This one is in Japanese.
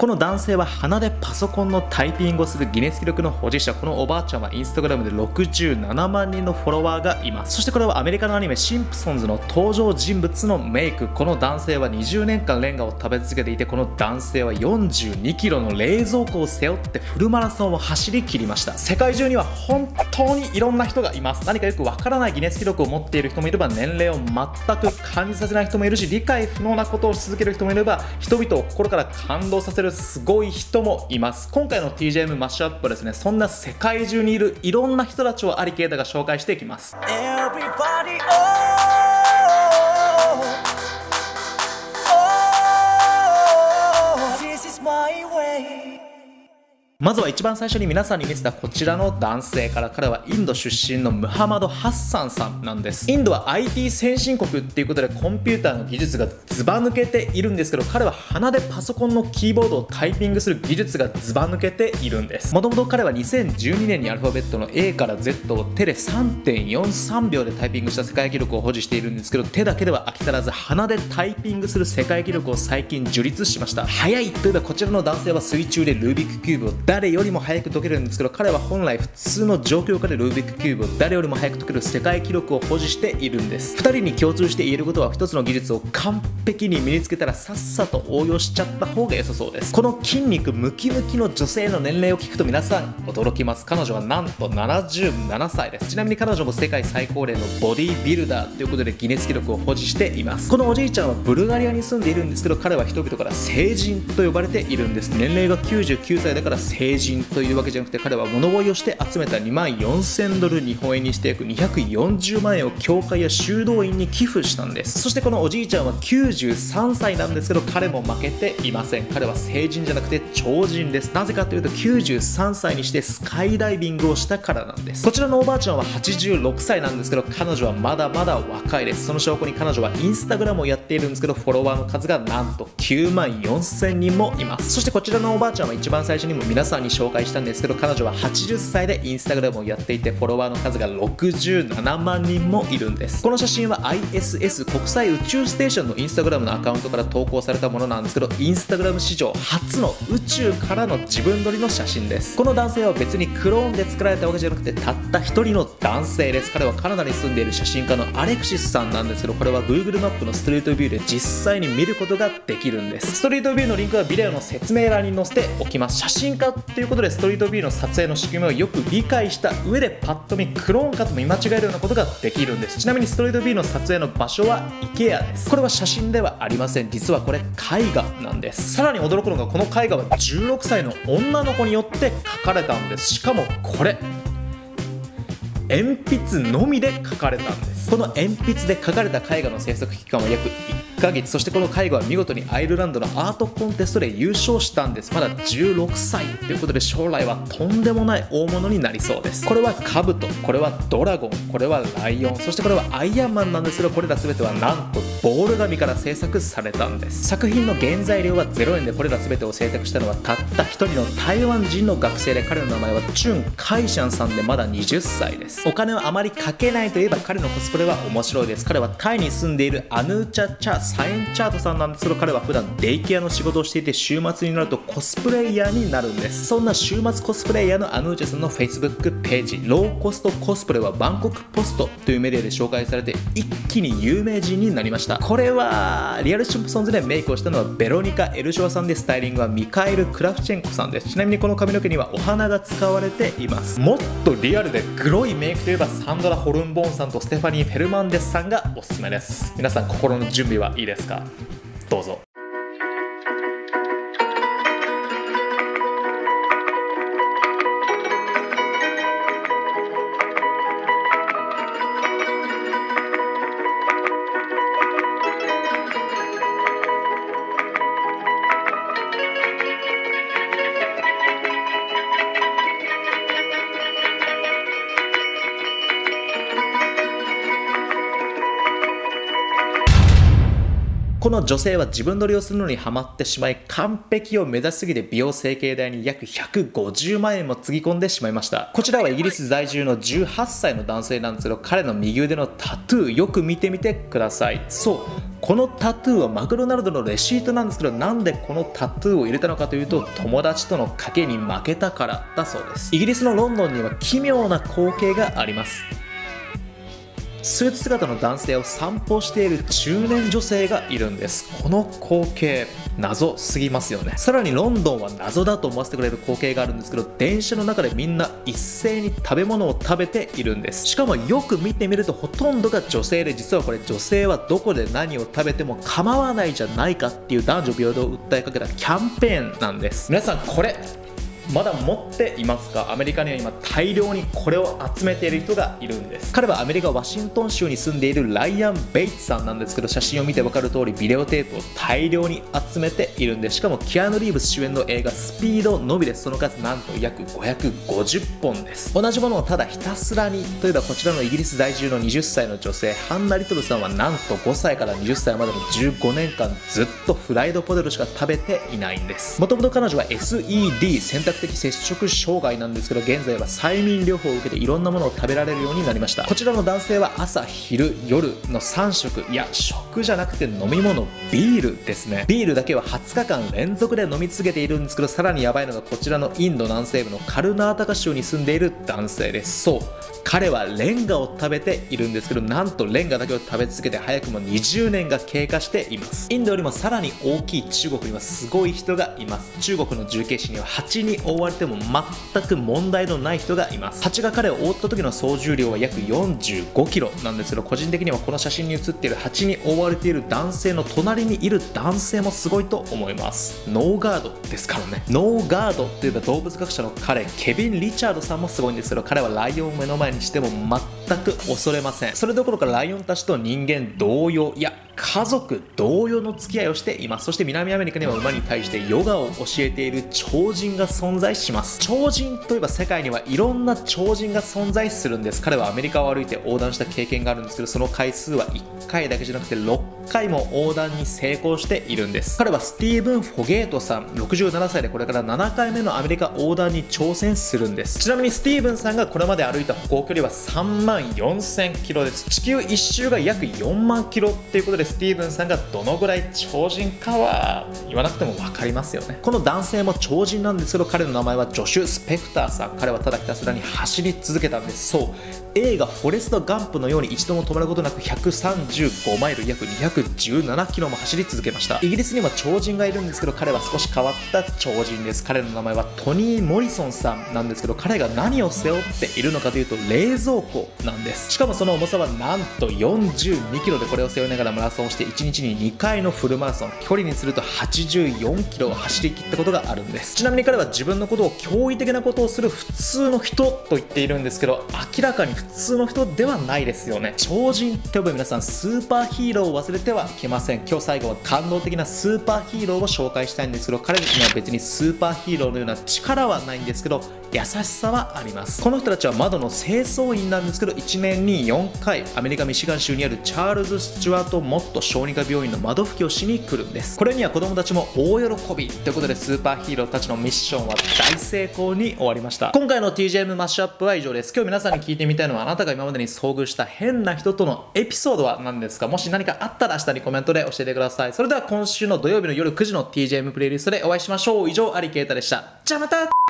この男性は鼻でパソコンのタイピングをするギネス記録の保持者。このおばあちゃんはインスタグラムで67万人のフォロワーがいます。そしてこれはアメリカのアニメシンプソンズの登場人物のメイク。この男性は20年間レンガを食べ続けていて、この男性は42キロの冷蔵庫を背負ってフルマラソンを走り切りました。世界中には本当にいろんな人がいます。何かよくわからないギネス記録を持っている人もいれば、年齢を全く感じさせない人もいるし、理解不能なことをし続ける人もいれば、人々を心から感動させるすごい人もいます。今回の TJM マッシュアップはですね、そんな世界中にいるいろんな人たちをアリケータが紹介していきます。まずは一番最初に皆さんに見せたこちらの男性から。彼はインド出身のムハマド・ハッサンさんなんです。インドは IT 先進国っていうことでコンピューターの技術がずば抜けているんですけど、彼は鼻でパソコンのキーボードをタイピングする技術がずば抜けているんです。もともと彼は2012年にアルファベットの A から Z を手で 3.43 秒でタイピングした世界記録を保持しているんですけど、手だけでは飽き足らず鼻でタイピングする世界記録を最近樹立しました。早いといえばこちらの男性は水中でルービックキューブを誰よりも早く解けるんですけど、彼は本来普通の状況下でルービックキューブを誰よりも早く解ける世界記録を保持しているんです。2人に共通して言えることは、1つの技術を完璧に身につけたらさっさと応用しちゃった方が良さそうです。この筋肉ムキムキの女性の年齢を聞くと皆さん驚きます。彼女はなんと77歳です。ちなみに彼女も世界最高齢のボディービルダーということでギネス記録を保持しています。このおじいちゃんはブルガリアに住んでいるんですけど、彼は人々から聖人と呼ばれているんです。年齢が99歳だから聖人というわけじゃなくて、彼は物乞いをして集めた$24,000、日本円にして約240万円を教会や修道院に寄付したんです。そしてこのおじいちゃんは93歳なんですけど、彼も負けていません。彼は聖人じゃなくて超人です。なぜかというと93歳にしてスカイダイビングをしたからなんです。こちらのおばあちゃんは86歳なんですけど、彼女はまだまだ若いです。その証拠に彼女はインスタグラムをやっているんですけど、フォロワーの数がなんと94,000人もいます。そしてこちらのおばあちゃんは一番最初にも皆さんに紹介したんですけど、彼女は80歳でインスタグラムをやっていて、フォロワーの数が67万人もいるんです。この写真は ISS 国際宇宙ステーションのインスタグラムのアカウントから投稿されたものなんですけど、インスタグラム史上初の宇宙からの自分撮りの写真です。この男性は別にクローンで作られたわけじゃなくて、たった一人の男性です。彼はカナダに住んでいる写真家のアレクシスさんなんですけど、これは Google マップのストリートビューで実際に見ることができるんです。ストリートビューのリンクはビデオの説明欄に載せておきます。写真家ということでストリートビューの撮影の仕組みをよく理解した上でパッと見クローンかと見間違えるようなことができるんです。ちなみにストリートビューの撮影の場所は IKEA です。これは写真ではありません。実はこれ絵画なんです。さらに驚くのが、この絵画は16歳の女の子によって描かれたんです。しかもこれ鉛筆のみで描かれたんです。この鉛筆で描かれた絵画の制作期間は約1ヶ月。そしてこの絵画は見事にアイルランドのアートコンテストで優勝したんです。まだ16歳ということで、将来はとんでもない大物になりそうです。これは兜、これはドラゴン、これはライオン、そしてこれはアイアンマンなんですけど、これら全てはなんとボール紙から制作されたんです。作品の原材料は0円で、これら全てを制作したのはたった一人の台湾人の学生で、彼の名前はチュン・カイシャンさんで、まだ20歳です。お金をあまりかけないといえば、彼のコスプレは面白いです。彼はタイに住んでいるアヌーチャ・チャ・サインチャートさんなんですけど、彼は普段デイケアの仕事をしていて、週末になるとコスプレイヤーになるんです。そんな週末コスプレイヤーのアヌーチャさんの Facebook ページ、ローコストコスプレはバンコクポストというメディアで紹介されて、一気に有名人になりました。これはリアルシンプソンズでメイクをしたのはベロニカ・エルショワさんで、スタイリングはミカエル・クラフチェンコさんです。ちなみにこの髪の毛にはお花が使われています。もっとリアルでグロいメイクといえば、サンドラ・ホルンボーンさんとステファニー・フェルマンデスさんがおすすめです。皆さん心の準備はいいですか？どうぞ。 この女性は自分撮りをするのにハマってしまい、完璧を目指しすぎて美容整形代に約150万円もつぎ込んでしまいました。こちらはイギリス在住の18歳の男性なんですけど、彼の右腕のタトゥーよく見てみてください。そう、このタトゥーはマクドナルドのレシートなんですけど、なんでこのタトゥーを入れたのかというと、友達との賭けに負けたからだそうです。イギリスのロンドンには奇妙な光景があります。スーツ姿の男性を散歩している中年女性がいるんです。この光景謎すぎますよね。さらにロンドンは謎だと思わせてくれる光景があるんですけど、電車の中でみんな一斉に食べ物を食べているんです。しかもよく見てみるとほとんどが女性で、実はこれ女性はどこで何を食べても構わないじゃないかっていう男女平等を訴えかけたキャンペーンなんです。皆さんこれまだ持っていますか？アメリカには今大量にこれを集めている人がいるんです。彼はアメリカワシントン州に住んでいるライアン・ベイツさんなんですけど、写真を見て分かる通りビデオテープを大量に集めているんで、しかもキアヌ・リーブス主演の映画スピードのみでその数なんと約550本です。同じものをただひたすらに、例えばこちらのイギリス在住の20歳の女性ハンナ・リトルさんはなんと5歳から20歳までの15年間ずっとフライドポテトしか食べていないんです。もともと彼女は SED 選択的摂食障害なんですけど、現在は催眠療法を受けていろんなものを食べられるようになりました。こちらの男性は朝昼夜の3食、いや食じゃなくて飲み物ビールですね。ビールだけは20日間連続で飲み続けているんですけど、さらにヤバいのがこちらのインド南西部のカルナータカ州に住んでいる男性です。そう、彼はレンガを食べているんですけど、なんとレンガだけを食べ続けて早くも20年が経過しています。インドよりもさらに大きい中国にはすごい人がいます。中国の重慶市には蜂に覆われても全く問題のない人がいます。蜂が彼を覆った時の総重量は約45キロなんですけど、個人的にはこの写真に写っている蜂に覆われている男性の隣にいる男性もすごいと思います。ノーガードですからね。ノーガードといえば動物学者の彼ケビン・リチャードさんもすごいんですけど、彼はライオンを目の前にしても全く恐れません。それどころかライオンたちと人間同様、いや家族同様の付き合いをしています。そして南アメリカには馬に対してヨガを教えている超人が存在します。超人といえば世界にはいろんな超人が存在するんです。彼はアメリカを歩いて横断した経験があるんですけど、その回数は1回だけじゃなくて6回も横断に成功しているんです。彼はスティーブン・フォゲートさん67歳でこれから7回目のアメリカ横断に挑戦するんです。ちなみにスティーブンさんがこれまで歩いた歩行距離は3万4000キロです。地球1周が約4万キロっていうことで、スティーブンさんがどのぐらい超人かは言わなくても分かりますよね。この男性も超人なんですけど、彼の名前はジョシュ・スペクターさん。彼はただひたすらに走り続けたんです。そう、映画フォレスト・ガンプのように一度も止まることなく135マイル約217キロも走り続けました。イギリスには超人がいるんですけど、彼は少し変わった超人です。彼の名前はトニー・モリソンさんなんですけど、彼が何を背負っているのかというと冷蔵庫なんです。しかもその重さはなんと42キロで、これを背負いながらマラソンをして1日に2回のフルマラソン、距離にすると84キロを走り切ったことがあるんです。ちなみに彼は自分のことを驚異的なことをする普通の人と言っているんですけど、明らかに普通の人ではないですよね。超人と呼ぶ皆さん、スーパーヒーローを忘れてはいけません。今日最後は感動的なスーパーヒーローを紹介したいんですけど、彼たちには別にスーパーヒーローのような力はないんですけど、優しさはあります。この人たちは窓の清掃員なんですけど、1年に4回アメリカミシガン州にあるチャールズ・スチュワート・モット小児科病院の窓拭きをしに来るんです。これには子供たちも大喜びということで、スーパーヒーローたちのミッションは大成功に終わりました。今回の TGM マッシュアップは以上です。今日皆さんに聞いてみたいのは、あなたが今までに遭遇した変な人とのエピソードは何ですか？もし何かあったら下にコメントで教えてください。それでは今週の土曜日の夜9時の TGM プレイリストでお会いしましょう。以上、アリケータでした。じゃあまた。